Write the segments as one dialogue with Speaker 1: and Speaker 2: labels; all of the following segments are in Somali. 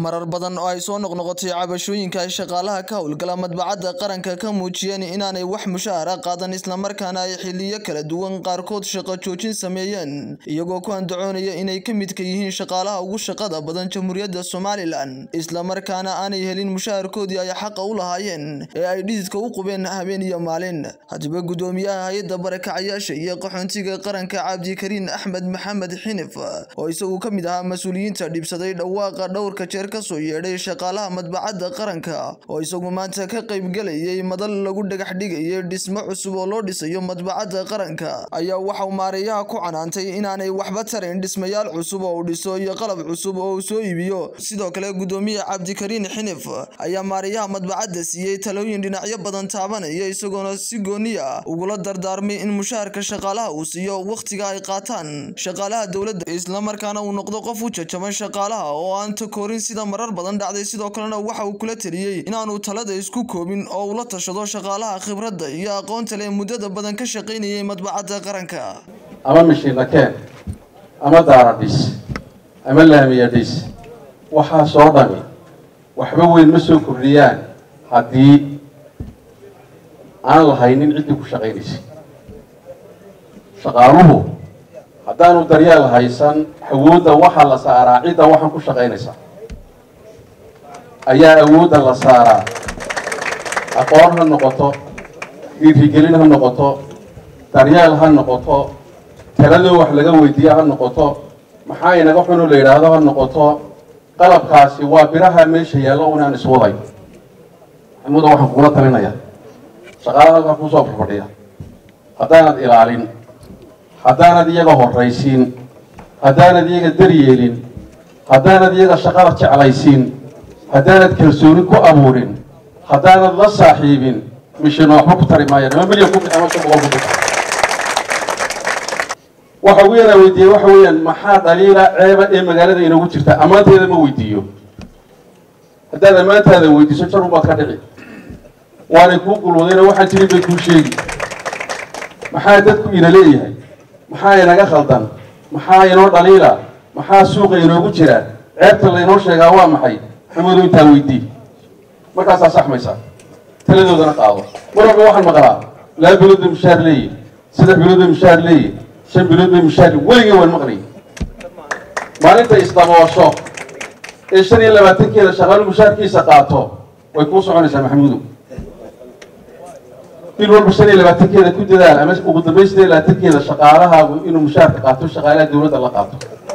Speaker 1: marar badan oo ay soo noqnoqotay cabashooyinka ay shaqaalaha ka howlgala madbacadda qaranka ka muujiyeen inaanay wax mushaar qaadan isla markaana ay xilliyo kala duwan qaarkood shaqo joojin sameeyeen iyagoo ku andacoonaya inay ka mid ka yihiin shaqaalaha ugu shaqada badan Jamhuuriyadda Somaliland isla markaana aanay helin mushaarkoodii ay xaq u lahaayeen ee ay dhididka u qubeen habeen iyo maalin. Hadaba gudoomiyaha hay'adda barakacayaasha iyo qaxoontiga qaranka Cabdikariin Axmed Maxamed Xinif oo isagu ka mid ahaa mas'uuliyiinta dhibsaday dhawaaqa dhowrka jeer ka soo yeedhay shaqaalaha madbacadda qaranka oo isagu maanta ka qayb galayay madal lagu dhagax dhigay dhismo cusub oo loo dhisayo madbacadda qaranka ayaa waxa uu maareeyaha ku canaantay inaanay waxba tarin dhismayaal cusub oo uu dhiso iyo qalab cusub oo uu soo iibiyo. Sidoo kale gudoomiyaha Cabdikariin Xinif ayaa maareeyaha madbacadda siiyay talooyin dhinacyo badan taabanaya isagoona si gooni ah ugula dardaarmay in mushaharka shaqaalaha uu siiyo waqtiga ay qaataan shaqaalaha dawladda isla markaana uu noqdo qof u jajaban shaqaalaha oo aan takoorin sida marar badan dhacday. Sidoo kalena waxa uu kula taliyay inaanu talada isku koobin oo uu la tashado shaqaalaha khibradda iyo aqoonta leh muddada badan ka shaqeynayay madbacadda qaranka.
Speaker 2: ama mishiina keen ama daaradhis ama laamiyadhis waxaa soo dhami waxba weyn ma soo kordhiyaan haddii aan lahaynin ciddii ku shaqaynaysa. shaqaaluhu haddaanu daryeel haysan awoodda waxaa la saaraa cidda waxaan ku shaqaynaysa ayaa awoodda la saaraa. aqoon ha noqoto, dhiirigelin ha noqoto, daryeel ha noqoto, taladoo wax laga weydiiyo ha noqoto, maxaa inaga xun oo la yidhaahdo ha noqoto. qalabkaasi waa biraha meesha yaalla unaan iswaday. maxamuuda waxaan kugula talinayaa shaqaalaha halkaa kusoo fadhiya haddaanad ilaalin, haddaanad iyaga horraysiin, haddaanad iyaga daryeelin, haddaanad iyaga shaqada jeclaysiin, haddaanad kalsooni ku abuurin, haddaanad la saaxiibin mishina waxba ku tari maayaan ama milyan ku ama 100 ku waxa weeyaan weydiiyay waxa weeyaan maxaa dhaliila ceeba ee magaalada inoogu jirta amaanteeda ma weydiiyo. haddaad amaantaada weydiiso jar baad ka dhici waanay kuu gulwadayna waxaan jirin bay kuu sheegi. maxaa dadku ina leeyahay, maxaa inaga khaldan, maxaa inoo dhaliila, maxaa suuqa inoogu jira, ceebta laynoo sheegaa waa maxay. maxamuudu intaa weydii markaasaa saxmaysa taladoodana qaado. mar walba waxaan maqlaa 2 bilood mushaar leeyahay, 3 bilood mushaar leeyahay, 5 bilood mushaar weligii waan maqlay. maalinta isdaboosho ee 25 shaqaale mushaarkiisa qaato way ku soconaysaa maxamuudu. bil walba 25 ku dadaal ama ugu dambeystii 25 shaqaalahaagu inuu mushaarka qaato shaqaalaha dawladda la qaato.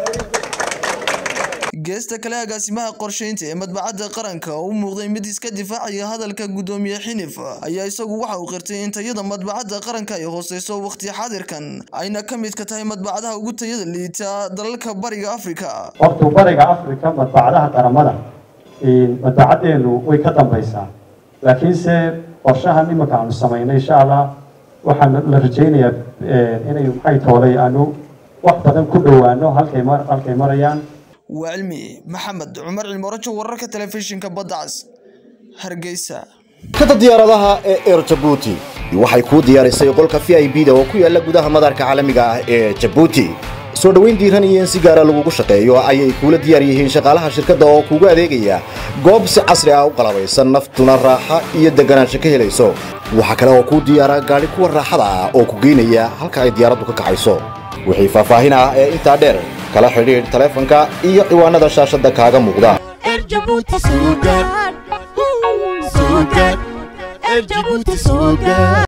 Speaker 1: geesta kale agaasimaha qorsheynta ee madbacadda qaranka oo u muuqday mid iska difaacaya hadalka gudoomiye Xinif ayaa isagu waxa uu qirtay in tayada madbacadda qaranka ay hooseyso waqti xaadirkan ayna ka mid ka tahay madbacadaha ugu tayada liita dalalka bariga Afrika.
Speaker 3: horta bariga Afrika madbacadaha qaramada madbacaddeenu way ka dambaysaa, laakiinse qorshahan imika aanu samaynay insha Allah waxaan la rajaynayaa inay maxay toolay aanu wax badan ku dhawaano halkay marayaan.
Speaker 1: وعلمي محمد عمر المرجو ورك تلفزيون كبدعس هرجيسا
Speaker 4: كذا ديارها إير جيبوتي waxay ku diyaarisay qolka VIP-da oo ku yaala gudaha madarka caalamiga ah ee Djibouti. soo dhaweyn diiran iyo si gaar ah lagu shaqeeyo ayay kula diyaar yihiin shaqaalaha shirkadda oo kugu adeegaya goob si casri ah u qalabeysan, naftuna raaxa iyo deganaansho ka helayso. waxa kale oo ku diyaara gaari kuwa raaxada ah oo ku geynaya halka ay diyaaraddu ka kacayso. wixii faahfaahin ah ee inta dheer kala xiriir telefoonka iyo ciwaanada shaashada kaaga muuqda.
Speaker 5: Djibouti sugar.